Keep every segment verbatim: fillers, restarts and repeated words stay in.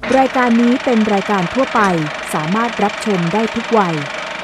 รายการนี้เป็นรายการทั่วไปสามารถรับชมได้ทุกวัย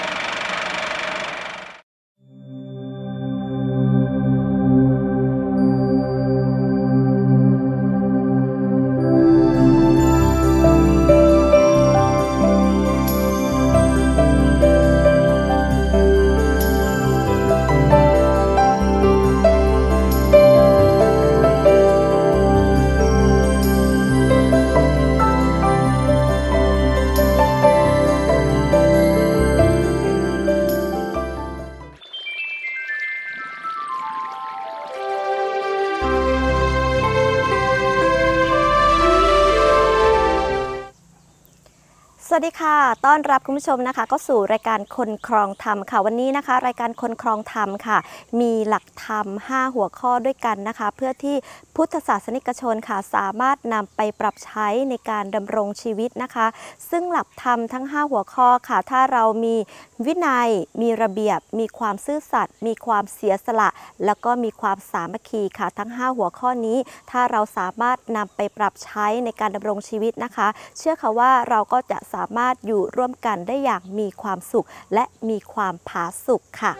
สวัสดีค่ะต้อนรับคุณผู้ชมนะคะก็สู่รายการคนครองธรรมค่ะวันนี้นะคะรายการคนครองธรรมค่ะมีหลักธรรมห้าหัวข้อด้วยกันนะคะเพื่อที่พุทธศาสนิกชนค่ะสามารถนำไปปรับใช้ในการดำรงชีวิตนะคะซึ่งหลักธรรมทั้งห้าหัวข้อค่ะถ้าเรามีวินัยมีระเบียบมีความซื่อสัตย์มีความเสียสละแล้วก็มีความสามัคคีค่ะทั้งห้าหัวข้อนี้ถ้าเราสามารถนำไปปรับใช้ในการดำรงชีวิตนะคะเชื่อค่ะว่าเราก็จะสามารถอยู่ร่วมกันได้อย่างมีความสุขและมีความผาสุกค่ะ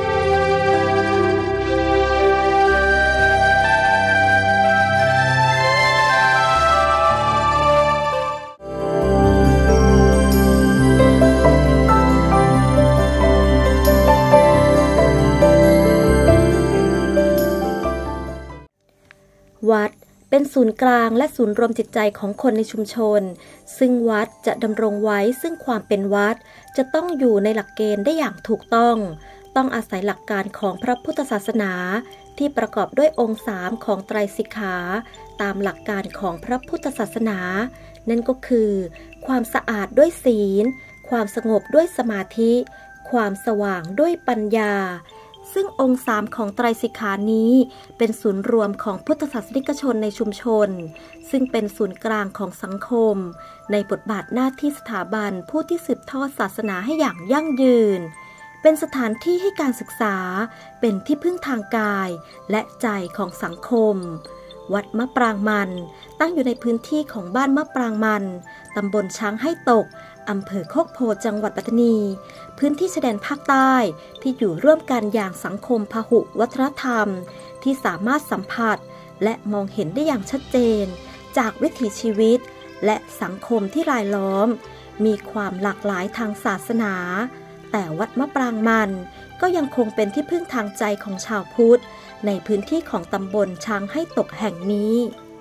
วัดเป็นศูนย์กลางและศูนย์รวมจิตใจของคนในชุมชนซึ่งวัดจะดำรงไว้ซึ่งความเป็นวัดจะต้องอยู่ในหลักเกณฑ์ได้อย่างถูกต้องต้องอาศัยหลักการของพระพุทธศาสนาที่ประกอบด้วยองค์สามของไตรสิกขาตามหลักการของพระพุทธศาสนานั่นก็คือความสะอาดด้วยศีลความสงบด้วยสมาธิความสว่างด้วยปัญญาซึ่งองค์สามของไตรสิกขานี้เป็นศูนย์รวมของพุทธศาสนิกชนในชุมชนซึ่งเป็นศูนย์กลางของสังคมในบทบาทหน้าที่สถาบันผู้ที่สืบทอดศาสนาให้อย่างยั่งยืนเป็นสถานที่ให้การศึกษาเป็นที่พึ่งทางกายและใจของสังคมวัดมะปรางมันตั้งอยู่ในพื้นที่ของบ้านมะปรางมันตำบลช้างให้ตกอำเภอโคกโพจังหวัดปัตตานีพื้นที่ชายแดนภาคใต้ที่อยู่ร่วมกันอย่างสังคมพหุวัฒนธรรมที่สามารถสัมผัสและมองเห็นได้อย่างชัดเจนจากวิถีชีวิตและสังคมที่รายล้อมมีความหลากหลายทางศาสนาแต่วัดมะปรางมันก็ยังคงเป็นที่พึ่งทางใจของชาวพุทธในพื้นที่ของตำบลช้างให้ตกแห่งนี้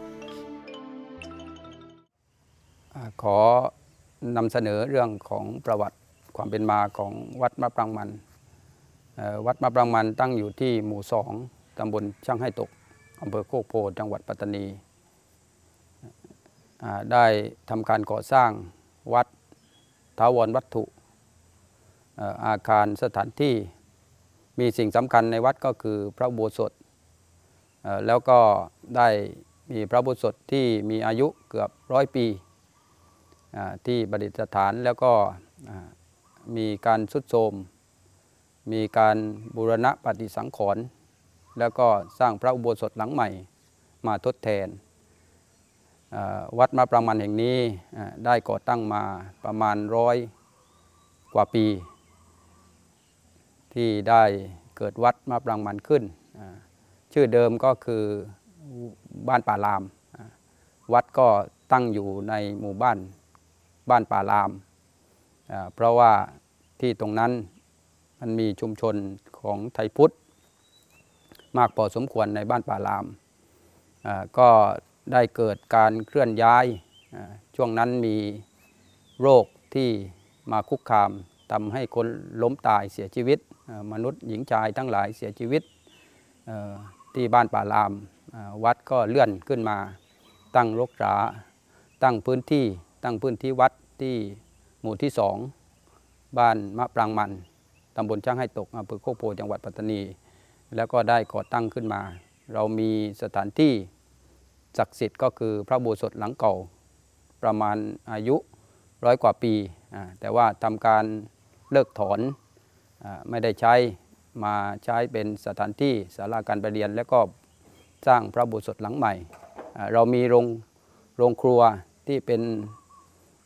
ขอนำเสนอเรื่องของประวัติความเป็นมาของวัดมะปรางมันวัดมะปรางมันตั้งอยู่ที่หมู่สองตำบลช้างให้ตกอำเภอโคกโพจังหวัดปัตตานีได้ทำการก่อสร้างวัดถาวรวัตถุอาคารสถานที่มีสิ่งสำคัญในวัดก็คือพระอุโบสถแล้วก็ได้มีพระอุโบสถที่มีอายุเกือบร้อยปีที่ประดิษฐานแล้วก็มีการทรุดโทรมมีการบูรณะปฏิสังขรณ์แล้วก็สร้างพระอุโบสถหลังใหม่มาทดแทนวัดมะปรางมันแห่งนี้ได้ก่อตั้งมาประมาณร้อยกว่าปีที่ได้เกิดวัดมะปรางมันขึ้นชื่อเดิมก็คือบ้านป่าลามวัดก็ตั้งอยู่ในหมู่บ้านบ้านป่าลามเพราะว่าที่ตรงนั้นมันมีชุมชนของไทยพุทธมากพอสมควรในบ้านป่าลามก็ได้เกิดการเคลื่อนย้ายช่วงนั้นมีโรคที่มาคุกคามทำให้คนล้มตายเสียชีวิตมนุษย์หญิงชายทั้งหลายเสียชีวิตที่บ้านป่าลามวัดก็เลื่อนขึ้นมาตั้งรกษาตั้งพื้นที่ตั้งพื้นที่วัดที่หมู่ที่สองบ้านมะปรางมันตำบลช้างให้ตกอำเภอโคกโพจังหวัดปัตตานีแล้วก็ได้ก่อตั้งขึ้นมาเรามีสถานที่ศักดิ์สิทธิ์ก็คือพระอุโบสถหลังเก่าประมาณอายุร้อยกว่าปีแต่ว่าทำการเลิกถอนไม่ได้ใช้มาใช้เป็นสถานที่ศาลาการประเรียนแล้วก็สร้างพระอุโบสถหลังใหม่เรามีโรงโรงครัวที่เป็น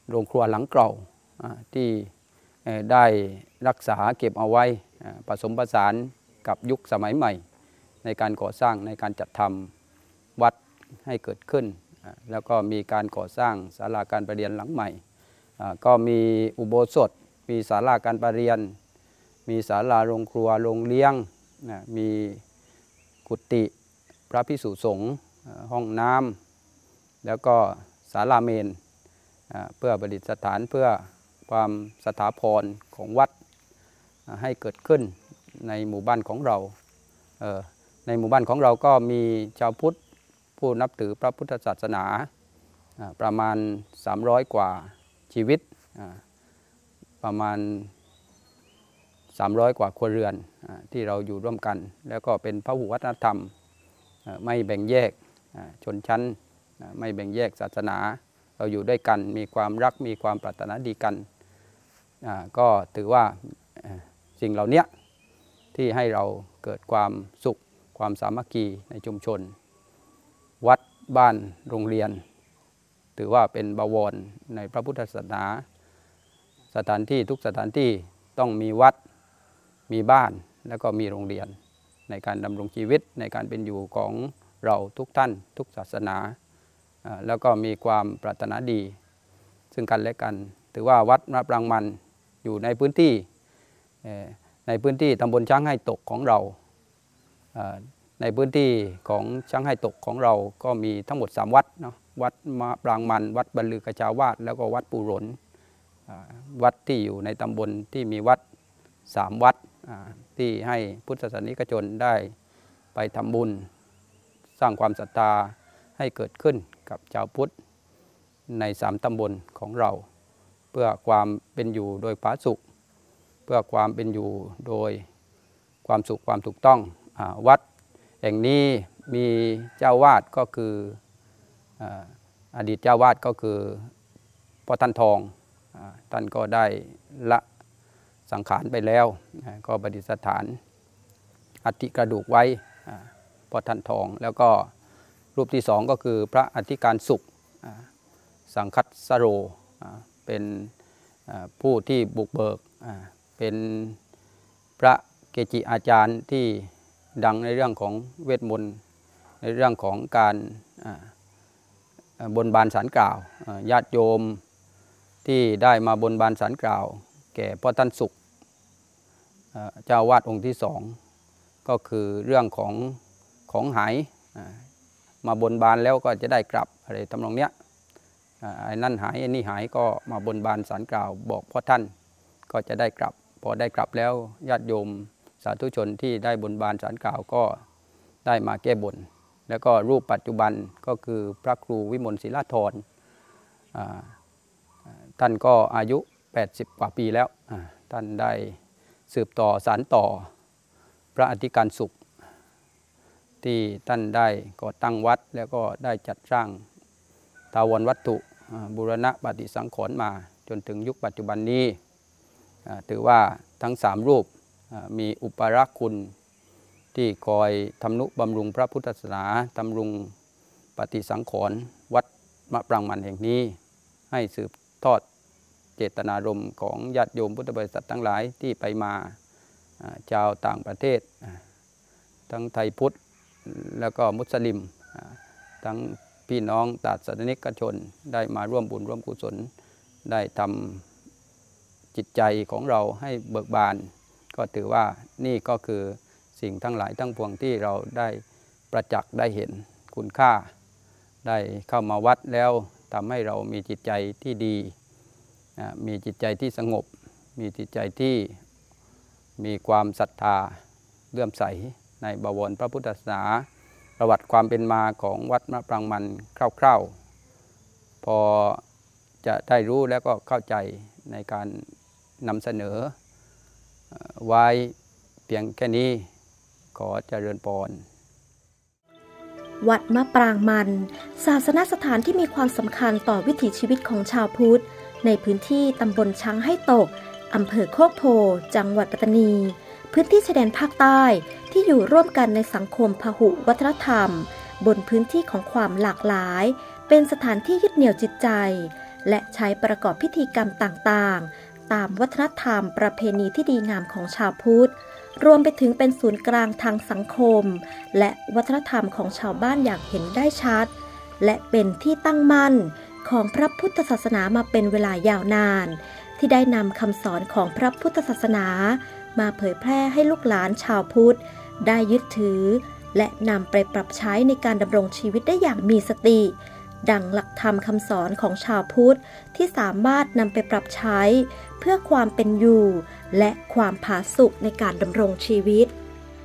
โรงครัวหลังเก่าที่ได้รักษาเก็บเอาไว้ผสมผสานกับยุคสมัยใหม่ในการก่อสร้างในการจัดทำวัดให้เกิดขึ้นแล้วก็มีการก่อสร้างศาลาการประเรียนหลังใหม่ก็มีอุโบสถมีศาลาการประเรียนมีศาลาโรงครัวโรงเลี้ยงมีกุฏิพระภิกษุสงฆ์ห้องน้ำแล้วก็ศาลาเมนเพื่อประดิษฐานเพื่อความสถาพรของวัดให้เกิดขึ้นในหมู่บ้านของเราในหมู่บ้านของเราก็มีชาวพุทธผู้นับถือพระพุทธศาสนาประมาณสามร้อยกว่าชีวิตประมาณสามร้อยกว่าครัวเรือนที่เราอยู่ร่วมกันแล้วก็เป็นพหุวัฒนธรรมไม่แบ่งแยกชนชั้นไม่แบ่งแยกศาสนาเราอยู่ด้วยกันมีความรักมีความปรารถนาดีกันก็ถือว่าสิ่งเหล่านี้ที่ให้เราเกิดความสุขความสามัคคีในชุมชนวัดบ้านโรงเรียนถือว่าเป็นบวรในพระพุทธศาสนาสถานที่ทุกสถานที่ต้องมีวัดมีบ้านแล้วก็มีโรงเรียนในการดำรงชีวิตในการเป็นอยู่ของเราทุกท่านทุกศาสนาแล้วก็มีความปรารถนาดีซึ่งกันและกันถือว่าวัดมะปรางมันอยู่ในพื้นที่ในพื้นที่ตำบลช้างให้ตกของเราในพื้นที่ของช้างให้ตกของเราก็มีทั้งหมดสามวัดเนาะวัดมะปรางมันวัดบรรลือกระชาวาสแล้วก็วัดปูหลนวัดที่อยู่ในตำบลที่มีวัดสามวัดที่ให้พุทธศาสนิกชนได้ไปทำบุญสร้างความศรัทธาให้เกิดขึ้นกับชาวพุทธในสามตำบลของเราเพื่อความเป็นอยู่โดยผาสุกเพื่อความเป็นอยู่โดยความสุขความถูกต้องวัดแห่งนี้มีเจ้าวาดก็คืออดีตเจ้าวาดก็คือพ่อท่านทองท่านก็ได้ละสังขารไปแล้วก็ประดิษฐานอัฐิกระดูกไว้พ่อท่านทองแล้วก็รูปที่สองก็คือพระอธิการสุขสังคัสสโรเป็นผู้ที่บุกเบิกเป็นพระเกจิอาจารย์ที่ดังในเรื่องของเวทมนต์ในเรื่องของการบนบานศาลกล่าวญาติโยมที่ได้มาบนบานศาลกล่าวแก่พ่อท่านสุขเจ้าวาดองค์ที่สองก็คือเรื่องของของหายมาบนบานแล้วก็จะได้กลับอะไรทำนองเนี้ยไอ้นั่นหายไอ้นี่หายก็มาบนบานศาลกล่าวบอกพ่อท่านก็จะได้กลับพอได้กลับแล้วญาติโยมสาธุชนที่ได้บนบานศาลกล่าวก็ได้มาแก้บนแล้วก็รูปปัจจุบันก็คือพระครูวิมลศิลาธรท่านก็อายุแปดสิบกว่าปีแล้วท่านได้สืบต่อสานต่อพระอธิการสุขที่ท่านได้ก่อตั้งวัดแล้วก็ได้จัดสร้างถาวรวัตถุบูรณะปฏิสังขรณ์มาจนถึงยุคปัจจุบันนี้ถือว่าทั้งสามรูปมีอุปการะคุณที่คอยทำนุบำรุงพระพุทธศาสนาทำรุงปฏิสังขรณ์วัดมะปรางมันแห่งนี้ให้สืบทอดเจตนารมณ์ของญาติโยมพุทธบริษัททั้งหลายที่ไปมาชาวต่างประเทศทั้งไทยพุทธแล้วก็มุสลิมทั้งพี่น้องศาสนิกชนได้มาร่วมบุญร่วมกุศลได้ทำจิตใจของเราให้เบิกบานก็ถือว่านี่ก็คือสิ่งทั้งหลายทั้งปวงที่เราได้ประจักษ์ได้เห็นคุณค่าได้เข้ามาวัดแล้วทำให้เรามีจิตใจที่ดีมีจิตใจที่สงบมีจิตใจที่มีความศรัทธาเลื่อมใสในบวรพระพุทธศาสนาประวัติความเป็นมาของวัดมะปรางมันคร่าวๆพอจะได้รู้แล้วก็เข้าใจในการนำเสนอไว้เพียงแค่นี้ขอเจริญพรวัดมะปรางมันศาสนสถานที่มีความสำคัญต่อวิถีชีวิตของชาวพุทธในพื้นที่ตำบลช้างให้ตกอำเภอโคกโพจังหวัดปัตตานีพื้นที่ชายแดนภาคใต้ที่อยู่ร่วมกันในสังคมพหุวัฒนธรรมบนพื้นที่ของความหลากหลายเป็นสถานที่ยึดเหนี่ยวจิตใจและใช้ประกอบพิธีกรรมต่างๆตามวัฒนธรรมประเพณีที่ดีงามของชาวพุทธรวมไปถึงเป็นศูนย์กลางทางสังคมและวัฒนธรรมของชาวบ้านอย่างเห็นได้ชัดและเป็นที่ตั้งมั่นของพระพุทธศาสนามาเป็นเวลายาวนานที่ได้นำคำสอนของพระพุทธศาสนามาเผยแพร่ให้ลูกหลานชาวพุทธได้ยึดถือและนำไปปรับใช้ในการดำรงชีวิตได้อย่างมีสติดังหลักธรรมคำสอนของชาวพุทธที่สามารถนำไปปรับใช้เพื่อความเป็นอยู่และความผาสุกในการดำรงชีวิต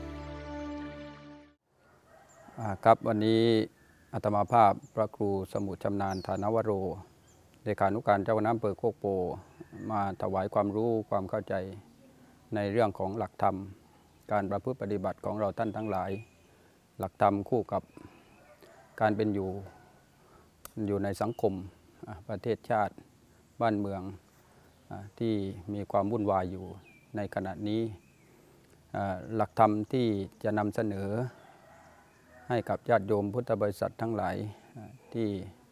ครับวันนี้อาตมาภาพพระครูสมุทรชำนาญธานวโรเลขานุการเจ้าคณะอำเภอโคกโพมาถวายความรู้ความเข้าใจในเรื่องของหลักธรรมการประพฤติปฏิบัติของเราท่านทั้งหลายหลักธรรมคู่กับการเป็นอยู่อยู่ในสังคมประเทศชาติบ้านเมืองที่มีความวุ่นวายอยู่ในขณะนี้หลักธรรมที่จะนำเสนอให้กับญาติโยมพุทธบริษัททั้งหลายที่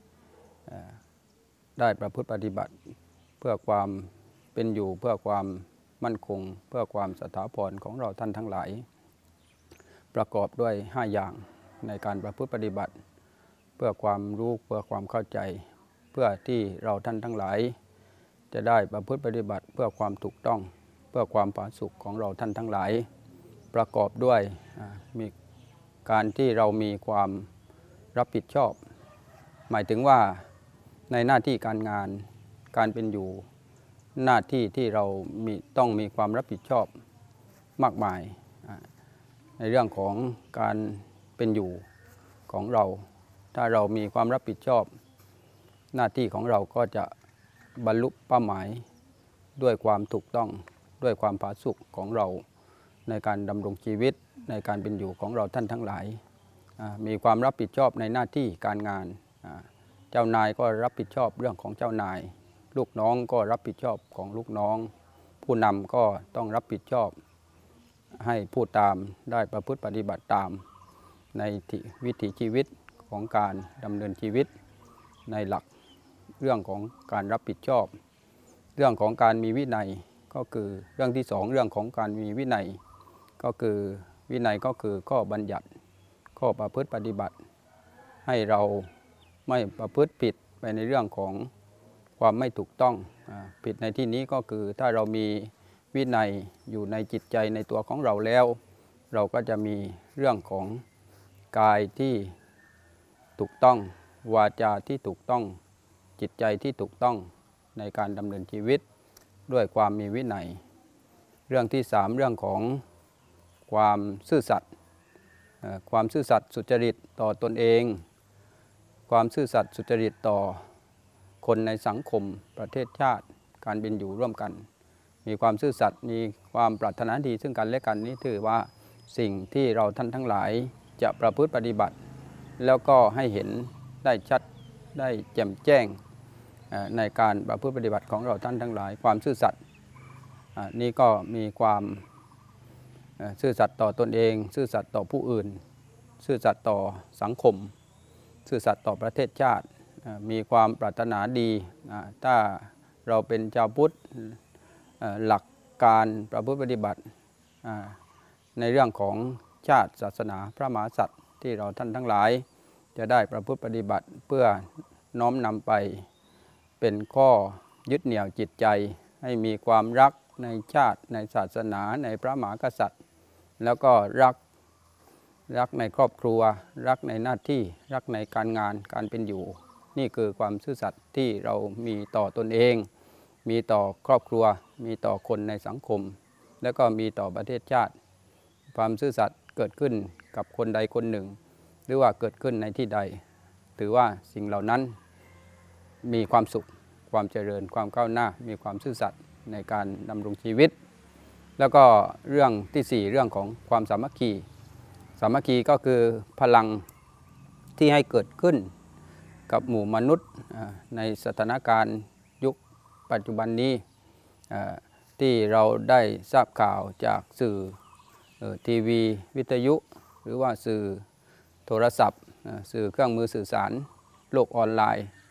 ได้ประพฤติปฏิบัติเพื่อความเป็นอยู่เพื่อความมั่นคงเพื่อความสถาพรของเราท่านทั้งหลายประกอบด้วยห้าอย่างในการประพฤติปฏิบัติเพื่อความรู้เพื่อความเข้าใจเพื่อที่เราท่านทั้งหลายจะได้ประพฤติปฏิบัติเพื่อความถูกต้องเพื่อความผาสุกของเราท่านทั้งหลายประกอบด้วยมีการที่เรามีความรับผิดชอบหมายถึงว่าในหน้าที่การงานการเป็นอยู่หน้าที่ที่เรามีต้องมีความรับผิดชอบมากมายในเรื่องของการเป็นอยู่ของเราถ้าเรามีความรับผิดชอบหน้าที่ของเราก็จะบรรลุเป้าหมายด้วยความถูกต้องด้วยความผาสุกของเราในการดำรงชีวิตในการเป็นอยู่ของเราท่านทั้งหลายมีความรับผิดชอบในหน้าที่การงานเจ้านายก็รับผิดชอบเรื่องของเจ้านายลูกน้องก็รับผิดชอบของลูกน้องผู้นำก็ต้องรับผิดชอบให้ผู้ตามได้ประพฤติปฏิบัติตามในวิถีชีวิตของการดำเนินชีวิตในหลักเรื่องของการรับผิดชอบเรื่องของการมีวินัยก็คือเรื่องที่สองเรื่องของการมีวินัยก็คือวินัยก็คือข้อบัญญัติข้อประพฤติปฏิบัติให้เราไม่ประพฤติผิดไปในเรื่องของความไม่ถูกต้องผิดในที่นี้ก็คือถ้าเรามีวินัยอยู่ในจิตใจในตัวของเราแล้วเราก็จะมีเรื่องของกายที่ถูกต้องวาจาที่ถูกต้องจิตใจที่ถูกต้องในการดำเนินชีวิตด้วยความมีวินัยเรื่องที่สามเรื่องของความซื่อสัตย์ความซื่อสัตย์สุจริตต่อตนเองความซื่อสัตย์สุจริตต่อคนในสังคมประเทศชาติการเป็นอยู่ร่วมกันมีความซื่อสัตย์มีความปรารถนาดีซึ่งกันและกันนี้ถือว่าสิ่งที่เราท่านทั้งหลายจะประพฤติปฏิบัติแล้วก็ให้เห็นได้ชัดได้แจ่มแจ้งในการประพฤติปฏิบัติของเราท่านทั้งหลายความซื่อสัตย์นี่ก็มีความซื่อสัตย์ต่อตนเองซื่อสัตย์ต่อผู้อื่นซื่อสัตย์ต่อสังคมซื่อสัตย์ต่อประเทศชาติมีความปรารถนาดีถ้าเราเป็นชาวพุทธหลักการประพฤติปฏิบัติในเรื่องของชาติศาสนาพระมหากษัตริย์ที่เราท่านทั้งหลายจะได้ประพฤติปฏิบัติเพื่อน้อมนำไปเป็นข้อยึดเหนี่ยวจิตใจให้มีความรักในชาติในศาสนาในพระมหากษัตริย์แล้วก็รักรักในครอบครัวรักในหน้าที่รักในการงานการเป็นอยู่นี่คือความซื่อสัตย์ที่เรามีต่อตนเองมีต่อครอบครัวมีต่อคนในสังคมแล้วก็มีต่อประเทศชาติความซื่อสัตย์เกิดขึ้นกับคนใดคนหนึ่งหรือว่าเกิดขึ้นในที่ใดถือว่าสิ่งเหล่านั้นมีความสุขความเจริญความก้าวหน้ามีความซื่อสัตย์ในการดำรงชีวิตแล้วก็เรื่องที่สี่เรื่องของความสามัคคีสามัคคีก็คือพลังที่ให้เกิดขึ้นกับหมู่มนุษย์ในสถานการณ์ยุคปัจจุบันนี้ที่เราได้ทราบข่าวจากสื่อทีวีวิทยุหรือว่าสื่อโทรศัพท์สื่อเครื่องมือสื่อสารโลกออนไลน์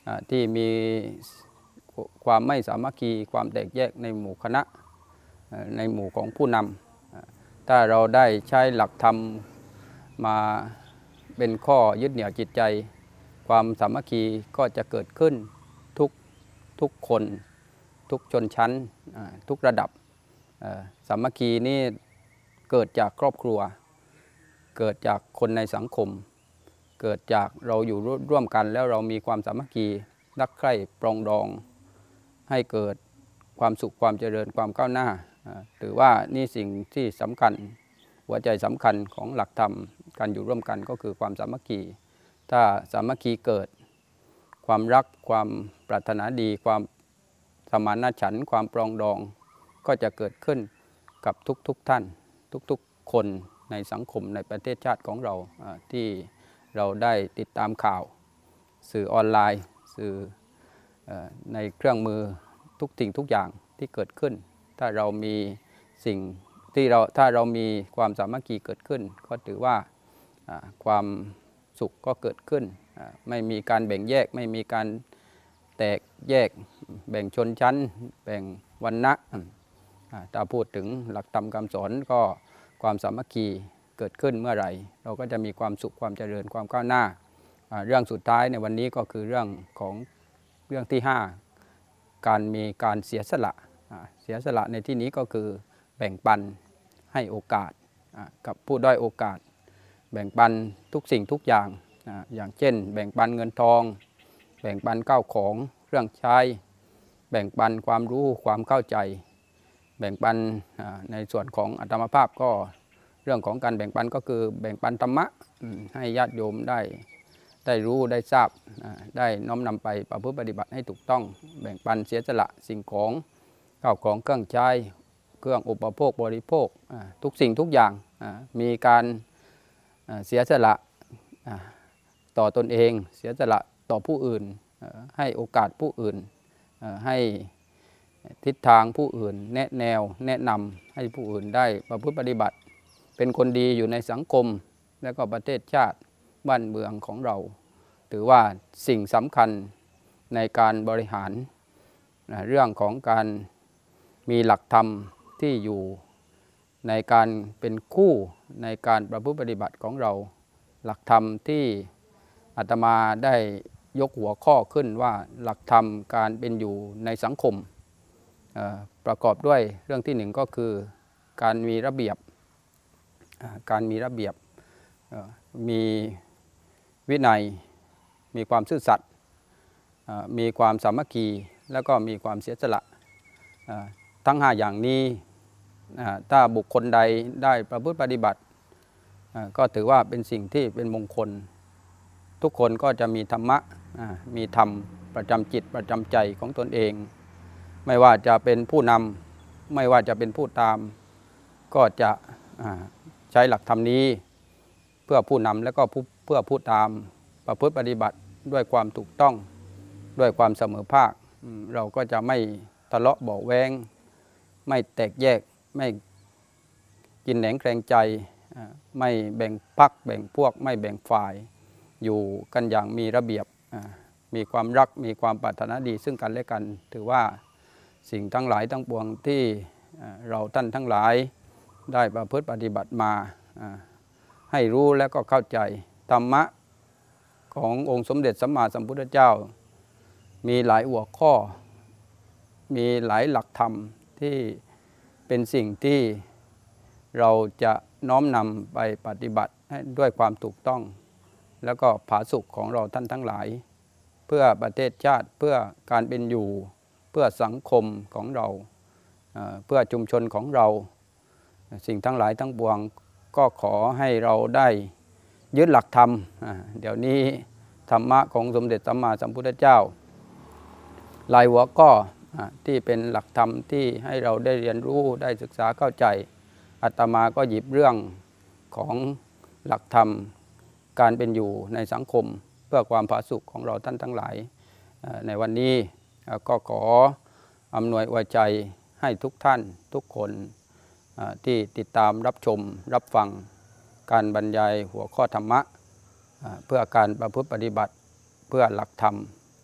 ที่มีความไม่สามัคคีความแตกแยกในหมู่คณะในหมู่ของผู้นำถ้าเราได้ใช้หลักธรรมมาเป็นข้อยึดเหนี่ยวจิตใจความสามัคคีก็จะเกิดขึ้นทุกทุกคนทุกชนชั้นทุกระดับสามัคคีนี่เกิดจากครอบครัวเกิดจากคนในสังคมเกิดจากเราอยู่ร่วมกันแล้วเรามีความสามัคคีรักใคร่ปรองดองให้เกิดความสุขความเจริญความก้าวหน้าถือว่านี่สิ่งที่สำคัญหัวใจสำคัญของหลักธรรมการอยู่ร่วมกันก็คือความสามัคคีถ้าสามัคคีเกิดความรักความปรารถนาดีความสมานฉันท์ความปรองดองก็จะเกิดขึ้นกับทุกๆท่านทุกๆคนในสังคมในประเทศชาติของเราที่เราได้ติดตามข่าวสื่อออนไลน์สื่อในเครื่องมือทุกสิ่งทุกอย่างที่เกิดขึ้นถ้าเรามีสิ่งที่เราถ้าเรามีความสามัคคีเกิดขึ้นก็ถือว่าความสุขก็เกิดขึ้นไม่มีการแบ่งแยกไม่มีการแตกแยกแบ่งชนชั้นแบ่งวรรณะถ้าพูดถึงหลักธรรมคำสอนก็ความสามัคคีเกิดขึ้นเมื่อไหร่เราก็จะมีความสุขความเจริญความก้าวหน้าเรื่องสุดท้ายในวันนี้ก็คือเรื่องของเรื่องที่ห้าการมีการเสียสละเสียสละในที่นี้ก็คือแบ่งปันให้โอกาสกับผู้ด้อยโอกาสแบ่งปันทุกสิ่งทุกอย่างอย่างเช่นแบ่งปันเงินทองแบ่งปันข้าวของเครื่องใช้แบ่งปันความรู้ความเข้าใจแบ่งปันในส่วนของอาตมาภาพก็เรื่องของการแบ่งปันก็คือแบ่งปันธรรมะให้ญาติโยมได้ได้รู้ได้ทราบได้น้อมนำไปประพฤติปฏิบัติให้ถูกต้องแบ่งปันเสียสละสิ่งของข้าวของเครื่องใช้เครื่องอุปโภคบริโภคทุกสิ่งทุกอย่างมีการเสียสละต่อตนเองเสียสละต่อผู้อื่นให้โอกาสผู้อื่นให้ทิศทางผู้อื่นแนะแนวแนะนำให้ผู้อื่นได้ประพฤติปฏิบัติเป็นคนดีอยู่ในสังคมและก็ประเทศชาติบ้านเมืองของเราถือว่าสิ่งสำคัญในการบริหารเรื่องของการมีหลักธรรมที่อยู่ในการเป็นคู่ในการประพฤติปฏิบัติของเราหลักธรรมที่อาตมาได้ยกหัวข้อขึ้นว่าหลักธรรมการเป็นอยู่ในสังคมประกอบด้วยเรื่องที่หนึ่งก็คือการมีระเบียบการมีระเบียบมีวินัยมีความซื่อสัตย์มีความสามัคคีแล้วก็มีความเสียสละทั้งห้าอย่างนี้ถ้าบุคคลใดได้ประพฤติปฏิบัติก็ถือว่าเป็นสิ่งที่เป็นมงคลทุกคนก็จะมีธรรมะมีธรรมประจำจิตประจำใจของตนเองไม่ว่าจะเป็นผู้นำไม่ว่าจะเป็นผู้ตามก็จะใช้หลักธรรมนี้เพื่อผู้นำและก็เพื่อผู้ตามประพฤติปฏิบัติด้วยความถูกต้องด้วยความเสมอภาคเราก็จะไม่ทะเลาะเบาะแว้งไม่แตกแยกไม่กินแหนงแคลงใจไม่แบ่งพรรคแบ่งพวกไม่แบ่งฝ่ายอยู่กันอย่างมีระเบียบมีความรักมีความปรารถนาดีซึ่งกันและกันถือว่าสิ่งทั้งหลายทั้งปวงที่เราท่านทั้งหลายได้ประพฤติปฏิบัติมาให้รู้และก็เข้าใจธรรมะขององค์สมเด็จสัมมาสัมพุทธเจ้ามีหลายหัวข้อมีหลายหลักธรรมที่เป็นสิ่งที่เราจะน้อมนำไปปฏิบัติให้ด้วยความถูกต้องแล้วก็ผาสุกของเราท่านทั้งหลายเพื่อประเทศชาติเพื่อการเป็นอยู่เพื่อสังคมของเราเพื่อชุมชนของเราสิ่งทั้งหลายทั้งปวงก็ขอให้เราได้ยึดหลักธรรมเดี๋ยวนี้ธรรมะของสมเด็จสัมมาสัมพุทธเจ้าหลายหัวข้อที่เป็นหลักธรรมที่ให้เราได้เรียนรู้ได้ศึกษาเข้าใจอาตมาก็หยิบเรื่องของหลักธรรมการเป็นอยู่ในสังคมเพื่อความผาสุกของเราท่านทั้งหลายในวันนี้ก็ขออำนวยอวยใจให้ทุกท่านทุกคนที่ติดตามรับชมรับฟังการบรรยายหัวข้อธรรมะเพื่อการประพฤติปฏิบัติเพื่อหลักธรรม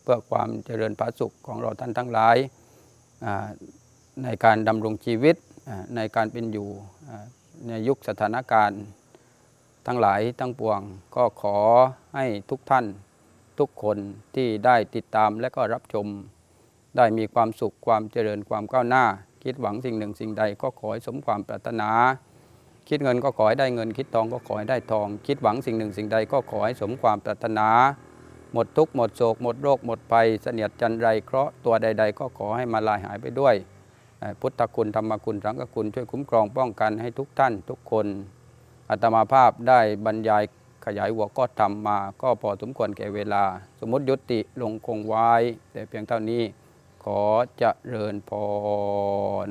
เพื่อความเจริญผาสุขของเราท่านทั้งหลายในการดำรงชีวิตในการเป็นอยู่ในยุคสถานการณ์ทั้งหลายทั้งปวงก็ขอให้ทุกท่านทุกคนที่ได้ติดตามและก็รับชมได้มีความสุขความเจริญความก้าวหน้าคิดหวังสิ่งหนึ่งสิ่งใดก็ขอให้สมความปรารถนาคิดเงินก็ขอให้ได้เงินคิดทองก็ขอให้ได้ทองคิดหวังสิ่งหนึ่งสิ่งใดก็ขอให้สมความปรารถนาหมดทุกข์หมดโศกหมดโรคหมดภัยเสนียดจันไรเคราะห์ตัวใดๆก็ขอให้มาลายหายไปด้วยพุทธคุณธรรมคุณสังฆคุณช่วยคุ้มครองป้องกันให้ทุกท่านทุกคนอาตมาภาพได้บรรยายขยายหัวข้อธรรมมาก็พอสมควรแก่เวลาสมมติยุติลงคงไว้แต่เพียงเท่านี้ขอเจริญพร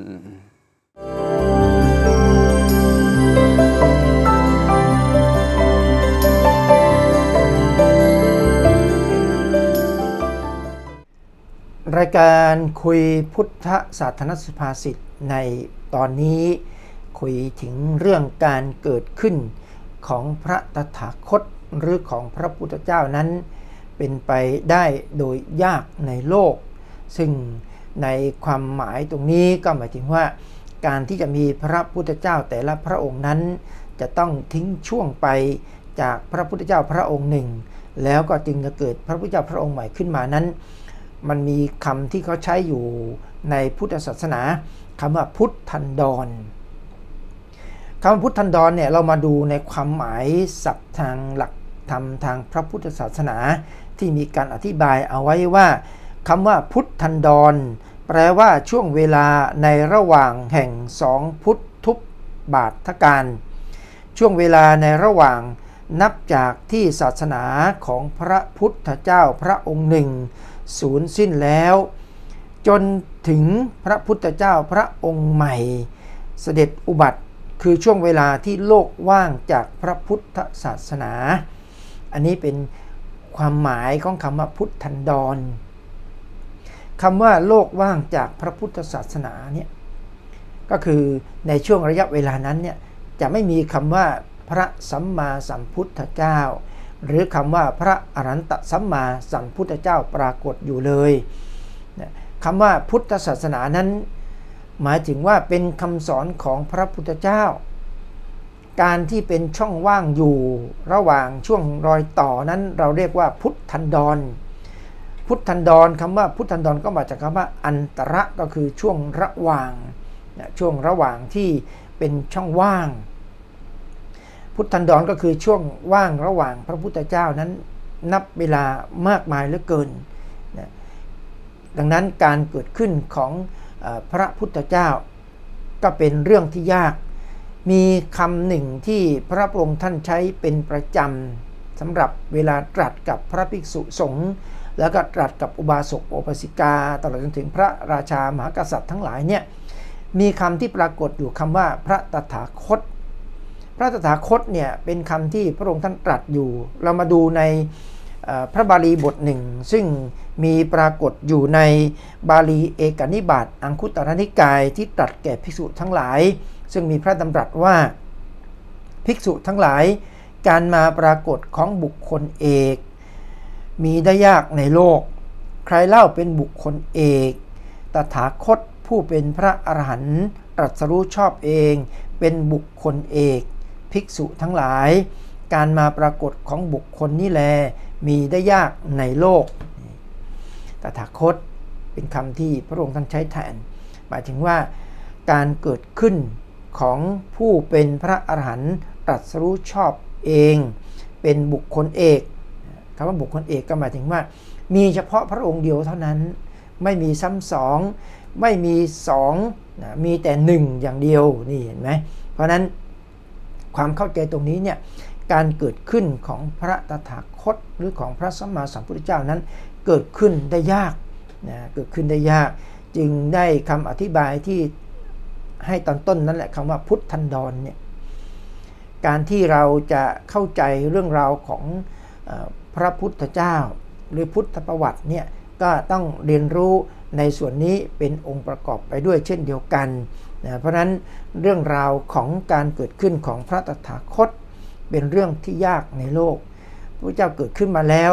รายการคุยพุทธศาสนสุภาษิตในตอนนี้คุยถึงเรื่องการเกิดขึ้นของพระตถาคตหรือของพระพุทธเจ้านั้นเป็นไปได้โดยยากในโลกซึ่งในความหมายตรงนี้ก็หมายถึงว่าการที่จะมีพระพุทธเจ้าแต่ละพระองค์นั้นจะต้องทิ้งช่วงไปจากพระพุทธเจ้าพระองค์หนึ่งแล้วก็จึงจะเกิดพระพุทธเจ้าพระองค์ใหม่ขึ้นมานั้นมันมีคำที่เขาใช้อยู่ในพุทธศาสนาคำว่าพุทธันดรคำว่าพุทธันดรเนี่ยเรามาดูในความหมายศัพท์ทางหลักธรรมทางพระพุทธศาสนาที่มีการอธิบายเอาไว้ว่าคำว่าพุทธันดรแปลว่าช่วงเวลาในระหว่างแห่งสองพุทธุบาทการช่วงเวลาในระหว่างนับจากที่ศาสนาของพระพุทธเจ้าพระองค์หนึ่งสูญสิ้นแล้วจนถึงพระพุทธเจ้าพระองค์ใหม่เสด็จอุบัติคือช่วงเวลาที่โลกว่างจากพระพุทธศาสนาอันนี้เป็นความหมายของคำว่าพุทธันดรคำว่าโลกว่างจากพระพุทธศาสนาเนี่ยก็คือในช่วงระยะเวลานั้นเนี่ยจะไม่มีคำว่าพระสัมมาสัมพุทธเจ้าหรือคำว่าพระอรหันตสัมมาสัมพุทธเจ้าปรากฏอยู่เลยคำว่าพุทธศาสนานั้นหมายถึงว่าเป็นคำสอนของพระพุทธเจ้าการที่เป็นช่องว่างอยู่ระหว่างช่วงรอยต่อนั้นเราเรียกว่าพุทธันดรพุทธันดรคำว่าพุทธันดรก็มาจากคำว่าอันตระก็คือช่วงระหว่างช่วงระหว่างที่เป็นช่องว่างพุทธันดรก็คือช่วงว่างระหว่างพระพุทธเจ้านั้นนับเวลามากมายเหลือเกินนะดังนั้นการเกิดขึ้นของพระพุทธเจ้าก็เป็นเรื่องที่ยากมีคำหนึ่งที่พระองค์ท่านใช้เป็นประจำสำหรับเวลาตรัสกับพระภิกษุสงฆ์แล้วก็ตรัสกับอุบาสกอุบาสิกาตลอดจนถึงพระราชามหากษัตริย์ทั้งหลายเนี่ยมีคำที่ปรากฏอยู่คำว่าพระตถาคตพระตถาคตเนี่ยเป็นคำที่พระองค์ท่านตรัสอยู่เรามาดูในพระบาลีบทหนึ่งซึ่งมีปรากฏอยู่ในบาลีเอกนิบาตอังคุตรนิกายที่ตรัสแก่ภิกษุทั้งหลายซึ่งมีพระดำรัสว่าภิกษุทั้งหลายการมาปรากฏของบุคคลเอกมีได้ยากในโลกใครเล่าเป็นบุคคลเอกตถาคตผู้เป็นพระอรหันต์ตรัสรู้ชอบเองเป็นบุคคลเอกภิกษุทั้งหลายการมาปรากฏของบุคคลนี้แลมีได้ยากในโลกตถาคตเป็นคำที่พระองค์ท่านใช้แทนหมายถึงว่าการเกิดขึ้นของผู้เป็นพระอรหันต์ตรัสรู้ชอบเองเป็นบุคคลเอกคำว่าบุคคลเอกก็หมายถึงว่ามีเฉพาะพระองค์เดียวเท่านั้นไม่มีซ้ำสองไม่มีสองนะมีแต่หนึ่งอย่างเดียวนี่เห็นไหมเพราะนั้นความเข้าใจตรงนี้เนี่ยการเกิดขึ้นของพระตถาคตหรือของพระสัมมาสัมพุทธเจ้านั้นเกิดขึ้นได้ยากนะเกิดขึ้นได้ยากจึงได้คำอธิบายที่ให้ตอนต้นนั่นแหละคำว่าพุทธันดรเนี่ยการที่เราจะเข้าใจเรื่องราวของพระพุทธเจ้าหรือพุทธประวัติเนี่ยก็ต้องเรียนรู้ในส่วนนี้เป็นองค์ประกอบไปด้วยเช่นเดียวกันนะเพราะฉะนั้นเรื่องราวของการเกิดขึ้นของพระตถาคตเป็นเรื่องที่ยากในโลกพระเจ้าเกิดขึ้นมาแล้ว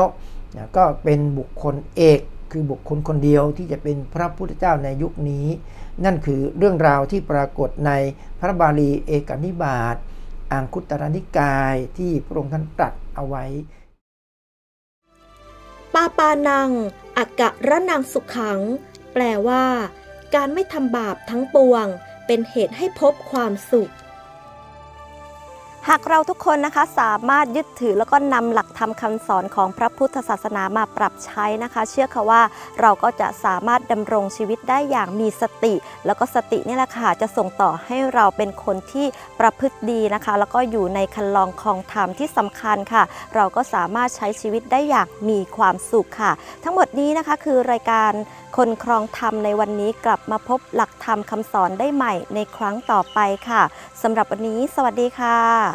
นะก็เป็นบุคคลเอกคือบุคคลคนเดียวที่จะเป็นพระพุทธเจ้าในยุคนี้นั่นคือเรื่องราวที่ปรากฏในพระบาลีเอกนิบาตอังคุตรนิกายที่พระองค์ท่านตรัสเอาไว้ปาปานังอักกะระนังสุขังแปลว่าการไม่ทำบาปทั้งปวงเป็นเหตุให้พบความสุขหากเราทุกคนนะคะสามารถยึดถือแล้วก็นำหลักธรรมคำสอนของพระพุทธศาสนามาปรับใช้นะคะเชื่อค่ะว่าเราก็จะสามารถดำรงชีวิตได้อย่างมีสติแล้วก็สตินี่แหละค่ะจะส่งต่อให้เราเป็นคนที่ประพฤติดีนะคะแล้วก็อยู่ในคันลองครองธรรมที่สำคัญค่ะเราก็สามารถใช้ชีวิตได้อย่างมีความสุขค่ะทั้งหมดนี้นะคะคือรายการคนครองธรรมในวันนี้กลับมาพบหลักธรรมคำสอนได้ใหม่ในครั้งต่อไปค่ะสำหรับวันนี้สวัสดีค่ะ